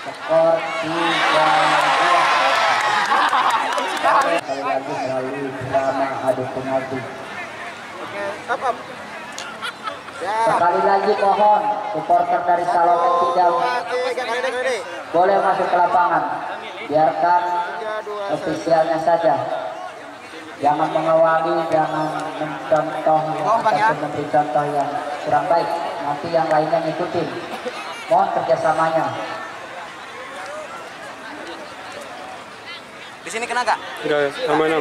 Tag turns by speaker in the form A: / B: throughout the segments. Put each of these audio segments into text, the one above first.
A: skor 3-2. Sekali lagi melalui drama adu penalti.
B: Oke, top.
A: Sekali lagi mohon supporter dari Salome tidak boleh masuk ke lapangan, biarkan ofisialnya saja. Jangan mengawali, jangan mencontoh ataupun memberi contoh yang kurang baik. Nanti yang lainnya ngikutin. Mohon kerjasamanya.
B: Di sini kena nggak?
C: Enggak, aman.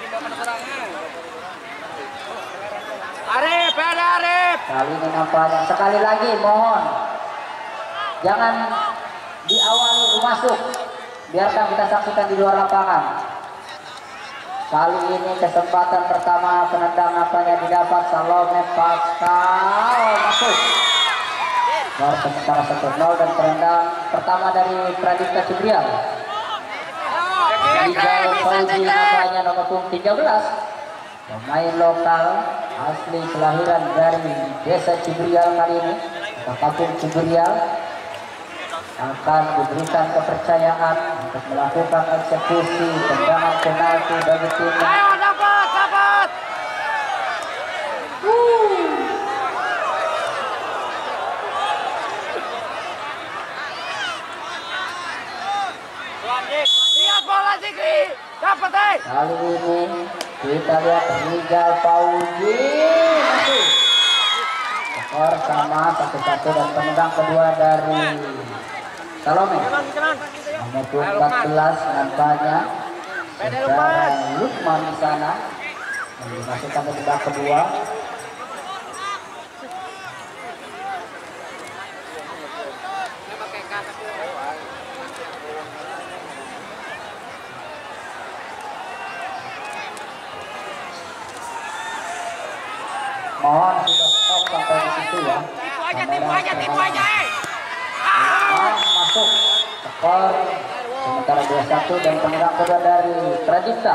B: Arif.
A: Kali ini nampaknya. Sekali lagi mohon jangan diawali masuk. Biarkan kita saksikan di luar lapangan. Kali ini kesempatan pertama penendang nampaknya didapat Salome Pascal masuk. Skor sementara 1-0 dan penendang pertama dari Pradipta Cibrial. Rizal Fauzi nampaknya nomor punggung 13. Pemain lokal asli kelahiran dari Desa Cibrial kali ini, Kampung Cibrial, akan diberikan kepercayaan untuk melakukan eksekusi tendangan penalti bagi timnya.
B: Ayo dapat. Lihat bola Zikri, dapat
A: Kali ini kita lihat Rizal Fauzi masuk. Skor sama 1-1 dan penendang kedua dari Salome. Nomor 14 nampaknya saudara Lukman di sana yang dimasukkan ke babak kedua. Mohon sudah stop sampai di situ ya.
B: Tipu aja.
A: Masuk skor sementara 2-1 dan penendang kedua dari Pradipta.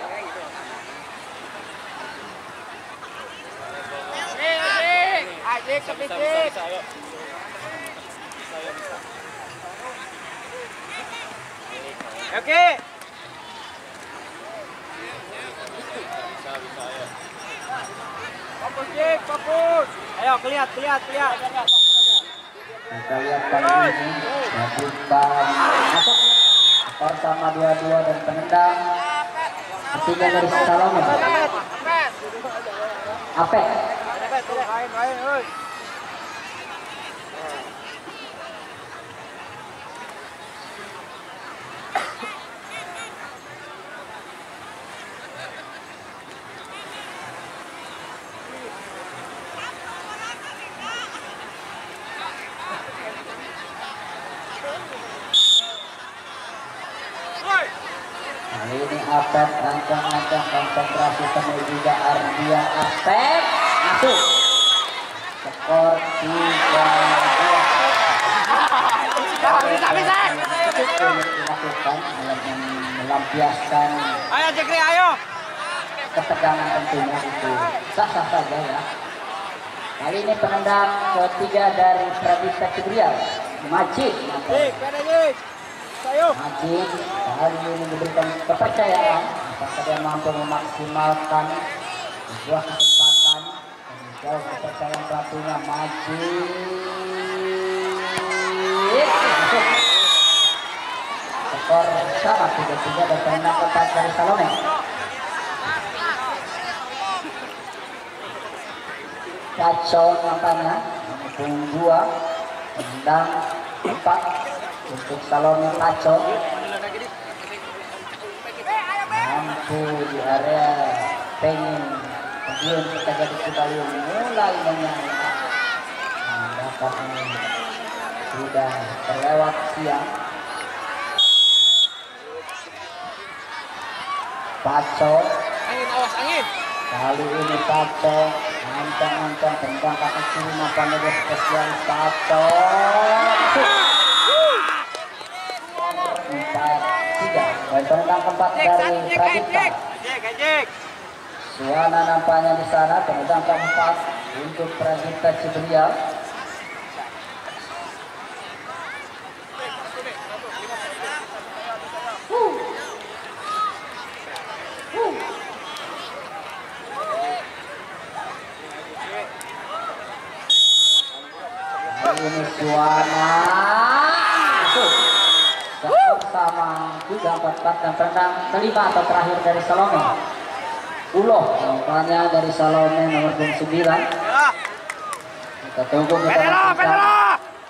B: Oke. Fokus. Ayo lihat.
A: Kita lihat kali ini Pradipta masuk. Skor sama 2-2 dan penendang ketiga dari Salome. Apek. Kali ini Apek ancang-ancang konsentrasi penuh juga Ardia Apek masuk. Skor 3-2.
B: Bisa.
A: Dilakukan melampiaskan
B: Ayo Zikri, ayo.
A: ketegangan tentunya itu sah-sah saja ya. Kali ini penendang ketiga dari Pradipta Cibrial, Majid. Majid kali ini diberikan kepercayaan apakah dia mampu memaksimalkan sebuah kesempatan dan menjauh kepercayaan pelatihnya. Majid masuk. Skor sama 3-3 dan penendang keempat dari Salome. Kacau nampaknya punggung 2 penendang 4 untuk Salome. Kacau mampu di area pengen kemudian kita jadi Cibaliung mulai menyala. Dapat ini sudah terlewat siang. Paco
B: Angin.
A: kali ini Paco ancang-ancang tendang kaki kiri nampaknya dia spesialis. Paco 4-3 dan penendang keempat dari Pradipta. Suwana nampaknya di sana penendang keempat untuk Pradipta Cibrial. Juana masuk. Skor sama juga 4-4 dan tendang kelima atau terakhir dari Salome. Uloh umpannya dari Salome nomor 29. Kita tunggu kita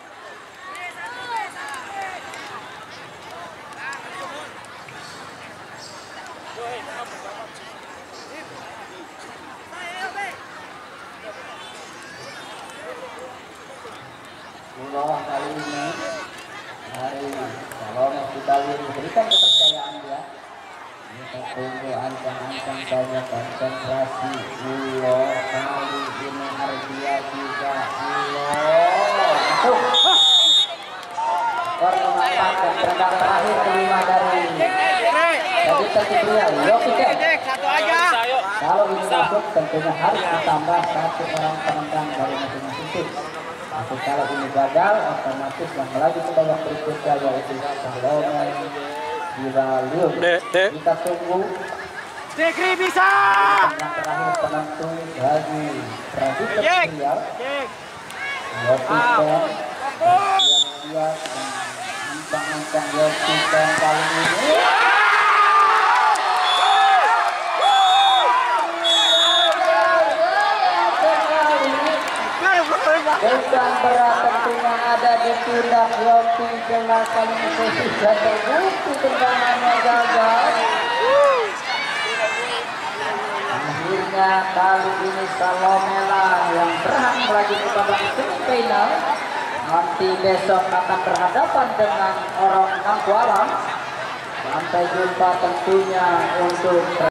A: Uloh kali ini hari Salome sudah diberikan kepercayaan dia. Kita tunggu ancang-ancang saja konsentrasi. Uloh kali ini Ardia juga Uloh masuk. Skor 5-4 dan tendang terakhir kelima dari Dita Cipria.
B: Satu aja.
A: Kalau ini masuk tentunya harus ditambah satu orang penendang dari masing-masing tim. Tapi kalau ini gagal, otomatis yang lagi ke babak berikutnya yaitu Salome Diralium. Kita tunggu
B: Dekri bisa.
A: yang terakhir penentu bagi Pradita Cipria. Yopi Pen siap-siap dan ancang-ancang Yopi Pen kali ini. Beban berat tentunya ada di pundak Yopi dengan kali ini sudah terbukti tendangannya gagal. Akhirnya kali ini Salome lah yang berhak melaju ke babak semifinal. Nanti besok akan berhadapan dengan orang Nangkualam. Sampai jumpa tentunya untuk